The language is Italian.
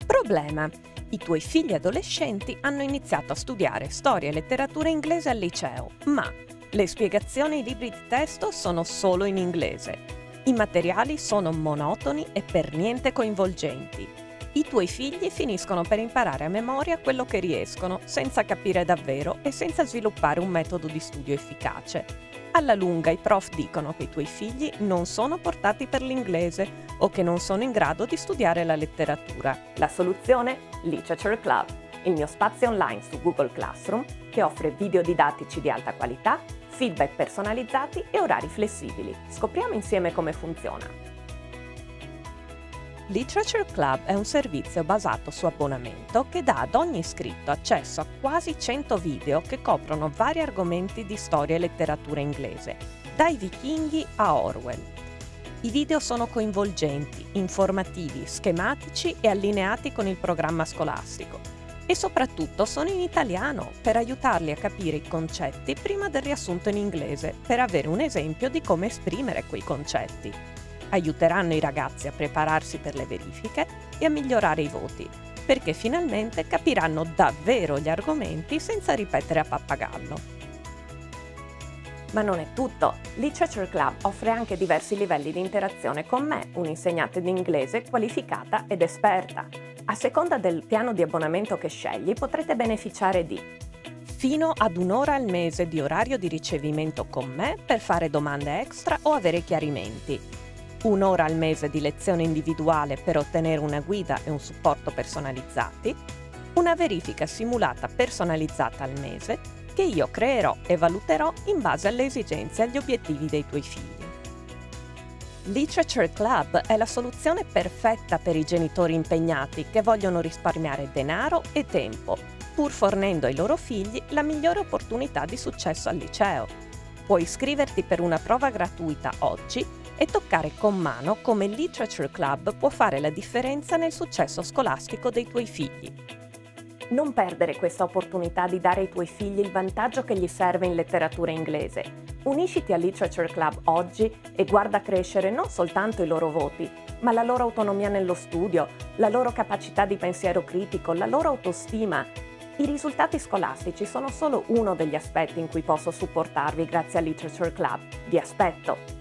Problema: i tuoi figli adolescenti hanno iniziato a studiare storia e letteratura inglese al liceo, ma le spiegazioni e i libri di testo sono solo in inglese. I materiali sono monotoni e per niente coinvolgenti. I tuoi figli finiscono per imparare a memoria quello che riescono, senza capire davvero e senza sviluppare un metodo di studio efficace. Alla lunga i prof dicono che i tuoi figli non sono portati per l'inglese o che non sono in grado di studiare la letteratura. La soluzione? Literature Club, il mio spazio online su Google Classroom che offre video didattici di alta qualità, feedback personalizzati e orari flessibili. Scopriamo insieme come funziona. Literature Club è un servizio basato su abbonamento che dà ad ogni iscritto accesso a quasi 100 video che coprono vari argomenti di storia e letteratura inglese, dai vichinghi a Orwell. I video sono coinvolgenti, informativi, schematici e allineati con il programma scolastico e soprattutto sono in italiano per aiutarli a capire i concetti prima del riassunto in inglese, per avere un esempio di come esprimere quei concetti. Aiuteranno i ragazzi a prepararsi per le verifiche e a migliorare i voti, perché finalmente capiranno davvero gli argomenti senza ripetere a pappagallo. Ma non è tutto. Literature Club offre anche diversi livelli di interazione con me, un'insegnante di inglese qualificata ed esperta. A seconda del piano di abbonamento che scegli, potrete beneficiare di fino ad 1 ora al mese di orario di ricevimento con me per fare domande extra o avere chiarimenti, 1 ora al mese di lezione individuale per ottenere una guida e un supporto personalizzati, una verifica simulata personalizzata al mese che io creerò e valuterò in base alle esigenze e agli obiettivi dei tuoi figli. Literature Club è la soluzione perfetta per i genitori impegnati che vogliono risparmiare denaro e tempo, pur fornendo ai loro figli la migliore opportunità di successo al liceo. Puoi iscriverti per una prova gratuita oggi e toccare con mano come Literature Club può fare la differenza nel successo scolastico dei tuoi figli. Non perdere questa opportunità di dare ai tuoi figli il vantaggio che gli serve in letteratura inglese. Unisciti a Literature Club oggi e guarda crescere non soltanto i loro voti, ma la loro autonomia nello studio, la loro capacità di pensiero critico, la loro autostima. I risultati scolastici sono solo uno degli aspetti in cui posso supportarvi grazie a Literature Club. Vi aspetto!